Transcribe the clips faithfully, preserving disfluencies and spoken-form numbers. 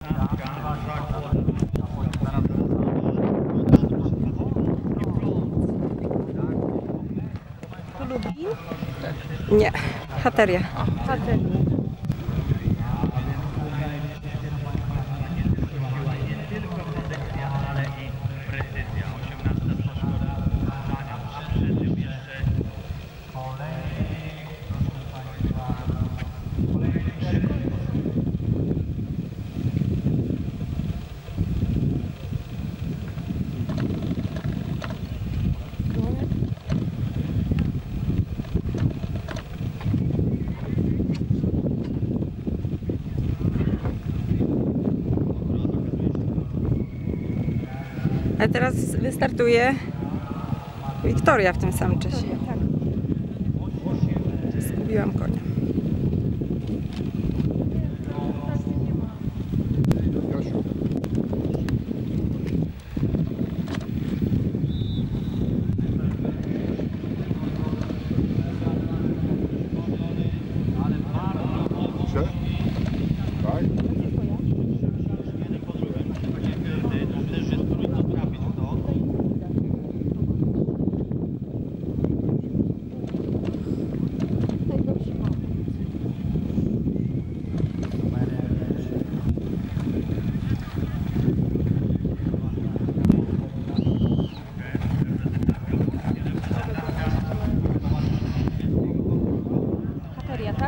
Lublin? Nie, Hateria. Hateria. A teraz wystartuje Wiktoria w tym samym czasie. Tak. Zgubiłam konia. Hateria, tak?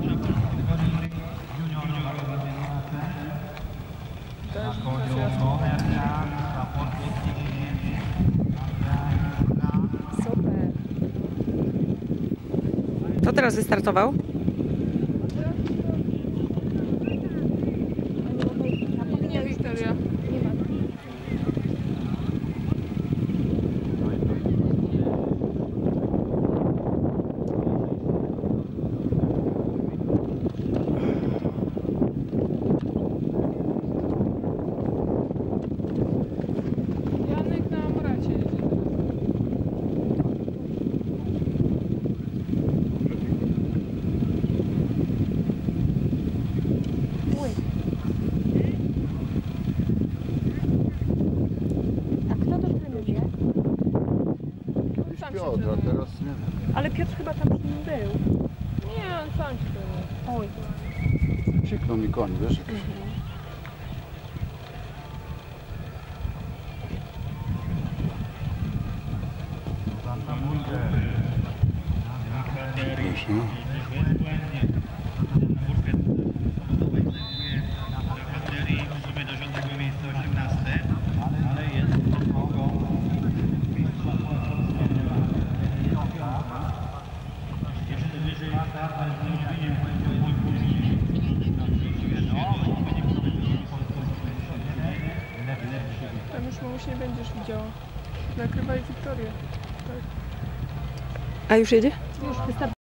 Super. Kto teraz wystartował? Nie, Wiktoria. Nie ma. Janek na Amracie jedzie. Uj. A kto to trenuje? Kiedyś Piotr, a teraz nie wiem. Ale Piotr chyba tam z nim był. Nie, on sam się trenuje. Oj. Krzyknął mi koń, wiesz? Jakiś... Proszę. Tam już mamuś nie będziesz widziała. Nakrywaj Wiktorię. Tak. A już jedzie? Już wystarczy.